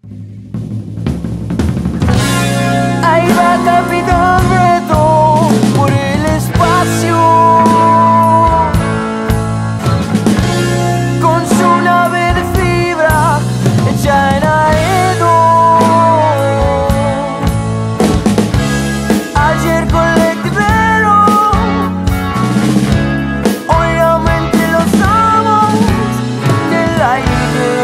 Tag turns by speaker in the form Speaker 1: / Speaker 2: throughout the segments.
Speaker 1: Ahí va Capitán Reto por el espacio, con su nave de fibra hecha en aedo. Ayer colectivero, hoy aumente los amos del aire.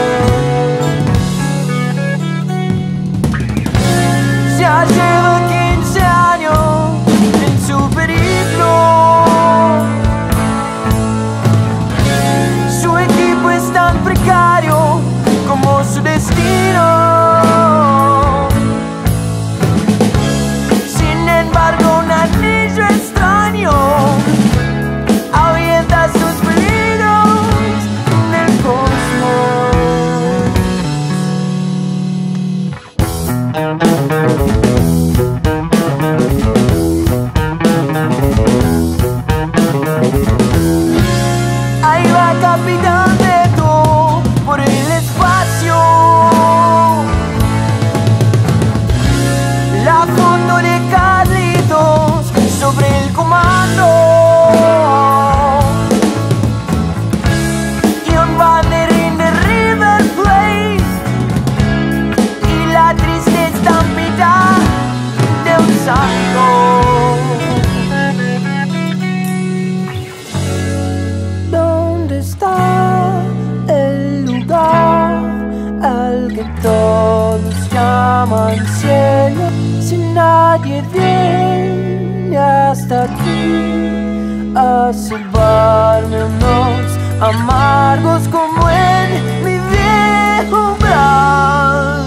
Speaker 1: Ya lleva 15 años en su periplo. Su equipo es tan precario como su destino. Sin embargo, un anillo extraño ahuyenta sus peligros del cosmos. Ahí va Capitán Reto por el espacio. La foto de Carlitos sobre el comando y un banderín de River Plate y la triste estampita de un santo. ¿Dónde está el lugar al que todos llaman cielo? Si nadie viene hasta aquí a salvarme unos amargos como en mi viejo umbral.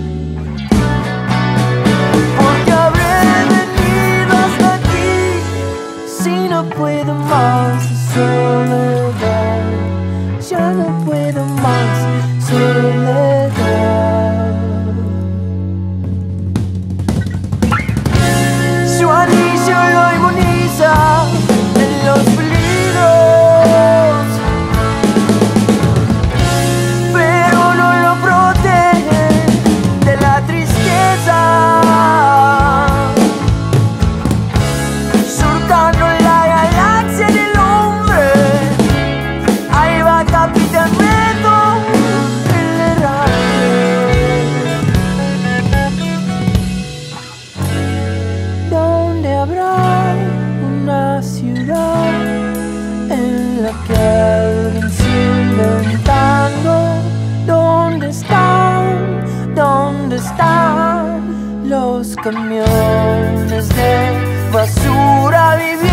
Speaker 1: Porque habré venido hasta aquí si no puedo más de soledad. Ya no puedo más soledad. Su anillo lo inmuniza de los peligros, pero no lo protege de la tristeza. Surcando la galaxia del hombre, ahí va Capitán Reto, el errante. ¿Dónde habrá una ciudad en la que alguien sigue inventando? ¿Dónde están los camiones de basura viviendo?